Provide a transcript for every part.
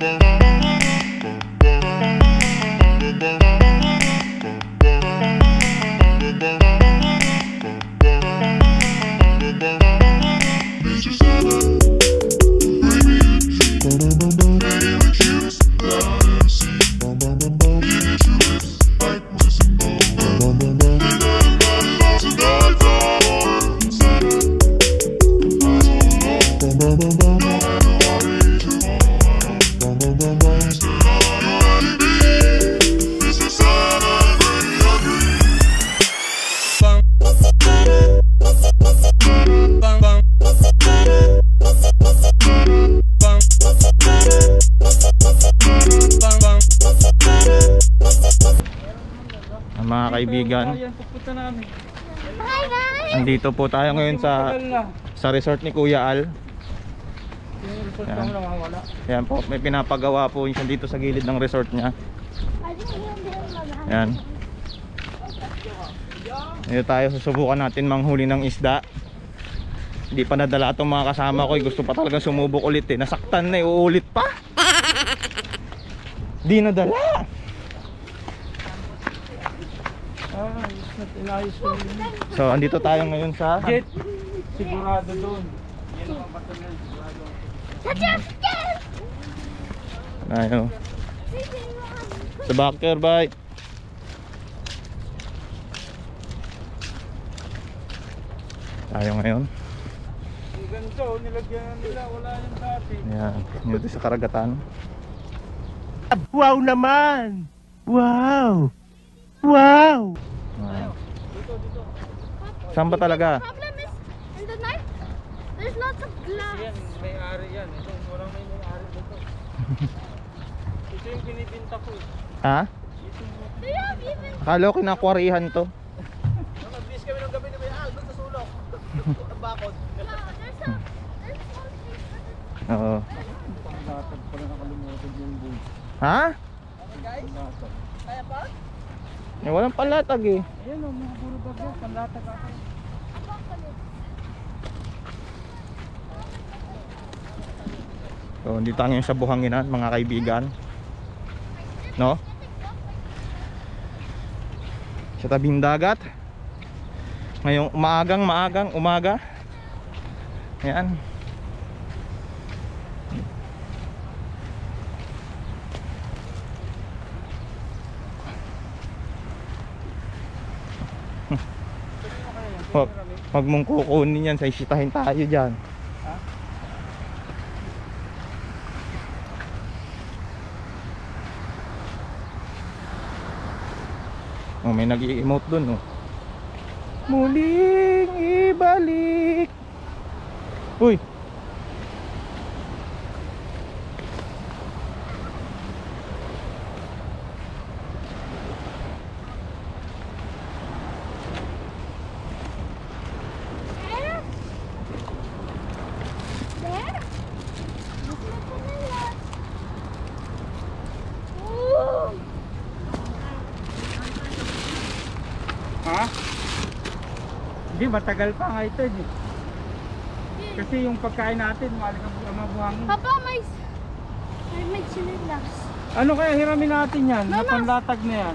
Mga kaibigan, andito po tayo ngayon sa resort ni Kuya Al. Ayan po, may pinapagawa po siya dito sa gilid ng resort niya. Ayan. Dito tayo, susubukan natin manghuli ng isda. Hindi pa nadala itong mga kasama ko, gusto pa talaga sumubok ulit eh. Nasaktan na eh, uulit pa. Di nadala. So andito tayo ngayon sa Jet. Sigurado doon. Yan ang patuloy, sigurado. Ayo. Sa backer bye. Tayo ngayon. Ang ganito, nilagyan nila, wala yung dati. Ayan, dito sa karagatan. Wow naman! Wow! Wow! Ayan. Saan ba talaga? Problem is in the night. There's lots of glass. Yan, may-ari yan. Ito, walang may-ari dito. Ito yung binibinta ko eh. Ha? Do you have even? Akala ko kinakwarihan to. Nag-bis kami ng gabi ni May Al, doon sa sulok. Ang bakod. No, there's one place. Oo. Panglatag pala nakalimutan yung boy. Ha? Guys, kaya pa? Eh, walang palatag eh. Ayan o, mga puro bagyo, panlatag ako. So, dito tayo ngayon sa Buhanginan, mga kaibigan. No? Sa tabing dagat. Ngayong maagang umaga. Ayan. Wag mong kukunin yan, sisitahin tayo dyan. Ha? Oh, may nag-i-emote dun oh. Muling ibalik. Uy. Ha? Hindi, matagal pa nga ito eh. Kasi yung pagkain natin, mabuhangin. Papa, may sinilas. Ano kaya hiramin natin yan? Mama. Na panlatag na yan.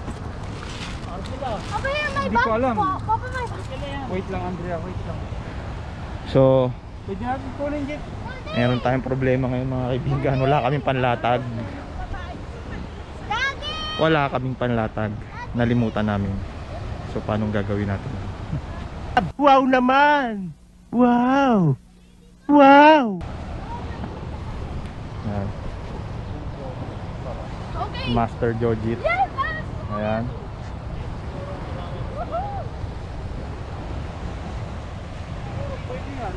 Papa, yan may Hindi ko bag alam. po. Papa, may Wait lang Andrea, wait lang. So, Pwede natin kunin Jet. meron tayong problema ngayon mga kaibigan. Wala kaming panlatag. Wala kaming panlatag. Nalimutan namin. So, paano gagawin natin? Wow naman! Wow! Wow! Ayan. Okay. Master Jojit. Yes! Ayan. Woohoo! Pwede yan.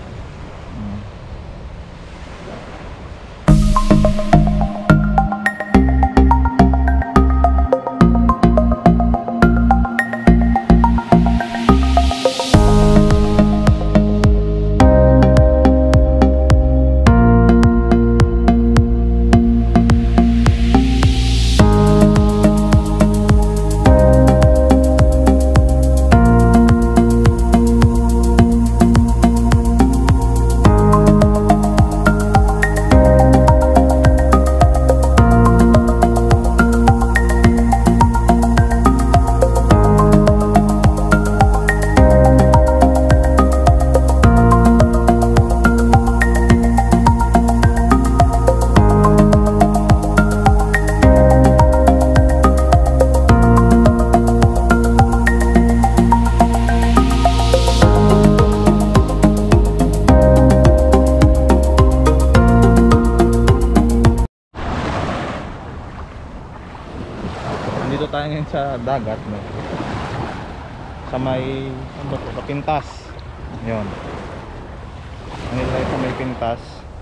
tayo ngayon sa dagat, no? Sa may, ano ba to? Sa Pintas. Yun. Ano tayo sa may Pintas.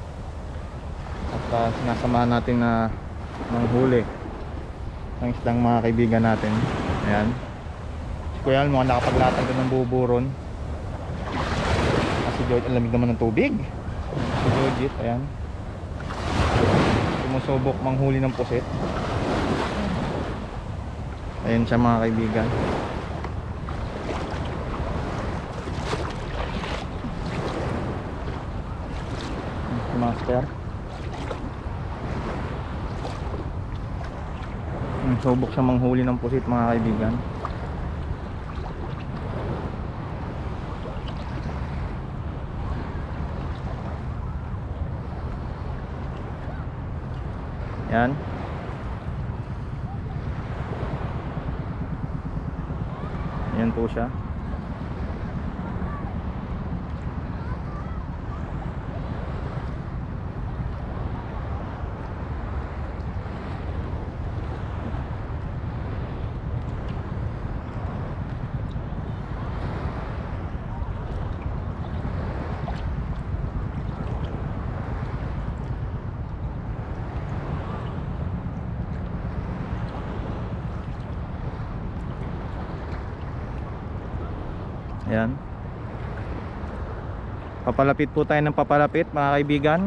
At sinasamahan natin na manghuli ng isdang mga kaibigan natin. Ayan. Si Kuya Al, mukhang nakapaglatag doon ng buburon. Si George, ang lamig naman ng tubig. Si Georgette, ayan. Sumusubok manghuli ng pusit. Ayan siya mga kaibigan. Si Master. Subok siya manghuli ng pusit mga kaibigan. Yan. Yan po siya. Ayan. Papalapit po tayo ng papalapit mga kaibigan.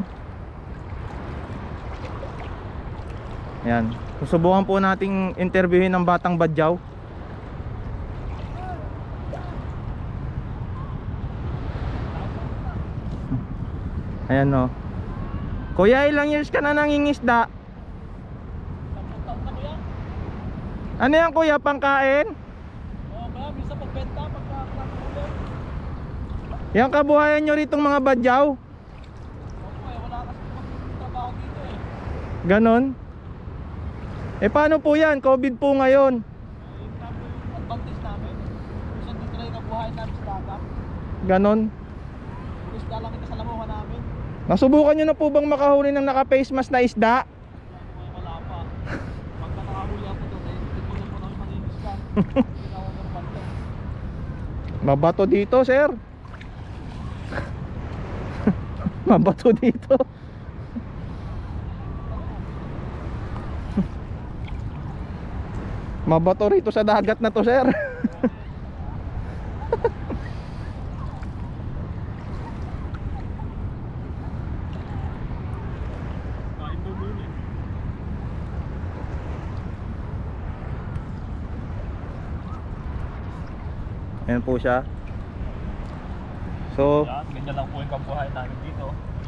Ayan. Susubukan po nating interviewin ng Batang Badyaw. Ayan o. Kuya, ilang years ka na nangingisda? Ano yan kuya, pangkain? Yang kabuhayan nyo ritong mga badyaw? Ganon? Eh paano po yan? COVID po ngayon. Advantage namin. Kasi dito na yung kabuhayan namin sa dagat. Ganon? Isda lang yung kasalamuhan namin. Nasubukan nyo na po bang makahuli ng naka-face mask na isda? Wala pa. Pagka nakahuli ako doon, eh, hindi mo na po namin mangingisda. Hindi na ako ng bantay. Mabato dito sir. Mabato dito. Mabato rito sa dagat na to sir. Kain doon yun eh. Ayan po siya. So, Yan, ganyan lang po yung kabuhayan namin dito.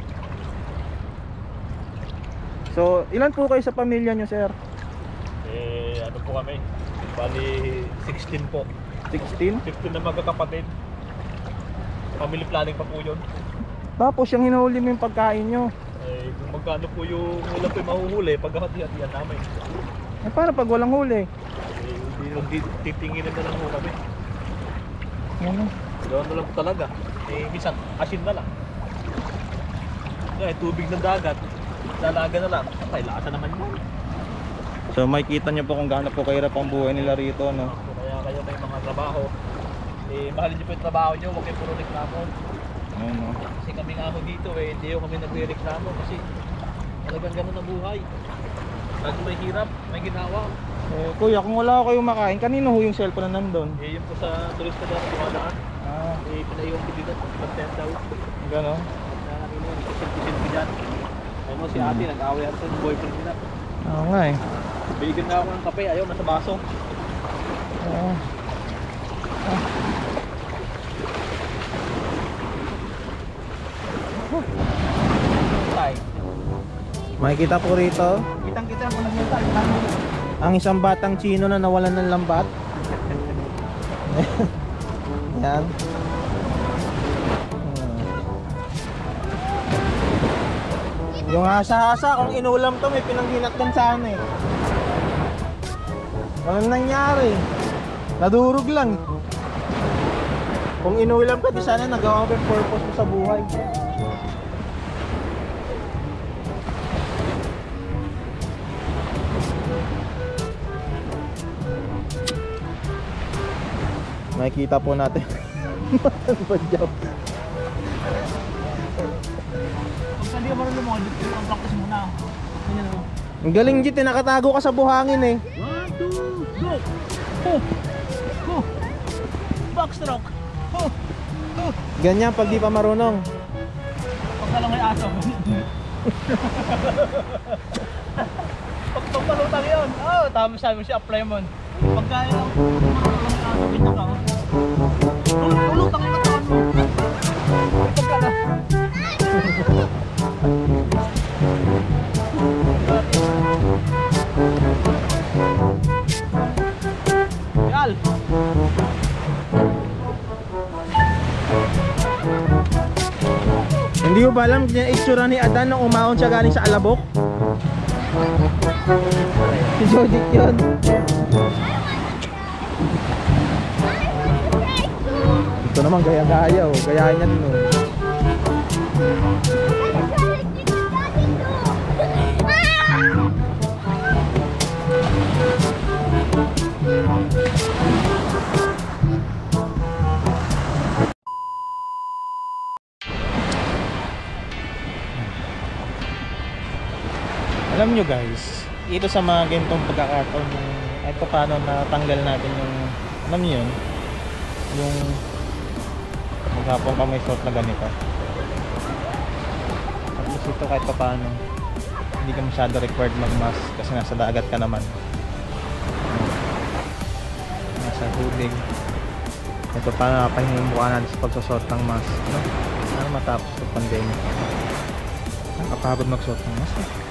so ilan po kayo sa pamilya nyo sir? Eh, ano po kami? Bali, 16 po. 16? 15 na magkakapatid. Family planning pa po yun. Tapos yung hinuli mo yung pagkain nyo. Eh, kung magkano po yung ilan po yung mahuhuli, pagkakati-hatian namin. Eh paano pag walang huli? Eh, hindi titinginin na lang po kami. Ano? Gawin na lang po talaga. Eh, minsan, asin na lang. Eh, tubig ng dagat. Dalaga na lang. Ay, lasa naman yun. So makikita nyo po kung gaano po kahirap ang buhay nila rito, no? Kaya kayo may mga trabaho. Eh, mahalin nyo po yung trabaho nyo. Huwag kayo puro reklamo. Ayun, no? Kasi kami nga ako dito eh. Hindi ko kami nagre-reklamo. Kasi talagang ganun ang buhay. Lagi may hirap, may ginawa. Eh, kuya, kung wala ko kayong makain, kanino ho yung cellphone na nandun? Eh, yun po sa turista dyan na dumadaan. Ah, Eh, pinaiwan ko dito. Pag-tent daw. gano'n? Nakakino yun. Kasi ko dyan. Ayun mo si ate, nag-away ako sa boyfriend nila. Oo nga eh. Bigyan na ako ng kape. Ayaw, nasa baso. Oo. Tay. Makikita po rito Kitang-kita mo nagmulta. ang isang batang Chino na nawalan ng lambat. Yan. Yung hasa-hasa, kung inulam to, may pinangginatgan sa ano eh. Walang nangyari. Nadurog lang. Kung inulam ka, di sana nagawa ka purpose mo sa buhay. makikita po natin. Badyaw. Pag hindi ka marunong mo, ang practice muna. Ganyan o. Ang galing Jit, nakatago ka sa buhangin eh. 1, 2, go! Oh! Oh! Backstroke! Oh! Oh! Ganyan pag di pa marunong. Pag ka lang may aso. Pagpalutang yun. Oh, tama sabi mo siya, apply mo. Pagka yung marunong may aso, ganyan ka. Lulutang yung katawan mo. Pagka lang. Yal! Hindi mo ba alam yung itsura ni Adan nung umahon siya galing sa Alabok? Si Jodic yun. Ito naman gaya-gaya oh. Gayahin niya din oh. Alam nyo guys, ito sa mga ganitong pagkakataon yung kahit pa paano natanggal natin yung, alam nyo yun, yung maghapon ka may suot na ganito. At least ito kahit pa paano hindi ka masyado required mag-mask kasi nasa dagat ka naman, nasa tubig. Ito paano nakapahinga yung mukha natin sa pagsusot ng mask, no? Para matapos itong pandemic. Nakapagod magsuot ng mask.